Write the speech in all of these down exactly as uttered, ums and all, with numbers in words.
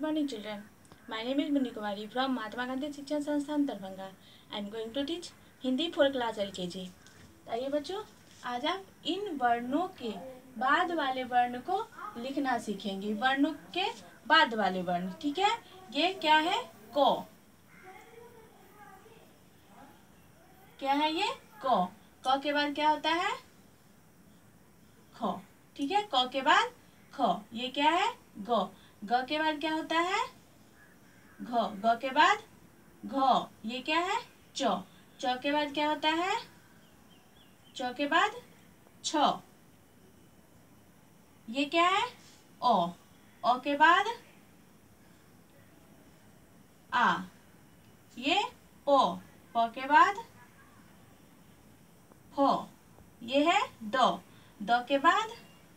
morning, children. My name is Munni Kumari from Mahatma Gandhi शिक्षण संस्थान Darbhanga. I am going to teach Hindi for class L K G. आइए बच्चों, आज आप इन वर्णों के बाद वाले वर्ण को लिखना सीखेंगे. वर्णों के बाद वाले वर्ण, ठीक है. ये क्या है? को. क्या है ये? को. क के बाद क्या होता है? ख. ठीक है. क के बाद ख. ये क्या है? ग. ग के बाद क्या होता है? घ. ग के बाद घ. ये क्या है? च. च के बाद क्या होता है? च के बाद छ. ये क्या है? ओ. ओ के बाद आ. ये प. प के बाद फ. ये है द. द के बाद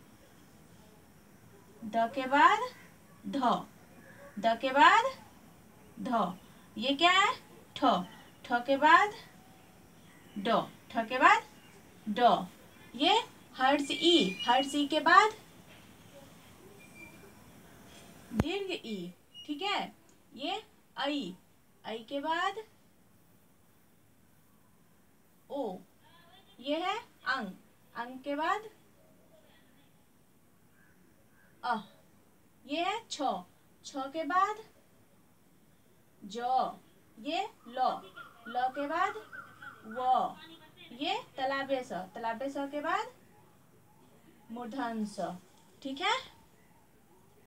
द के बाद ध. द के बाद ध. ये क्या है? ठ. ठ के बाद ड. ठ के बाद ड. ये हर्ष ई. हर्ष ई के बाद दीर्घ ई. ठीक है. ये आई. आई के बाद ओ. ये है अंग. अंग के बाद अ. ये है छ. छ के बाद ज. ये ल. ल के बाद व. ये तलाबे स. तलाबे स के बाद मूर्धन्य स. ठीक है.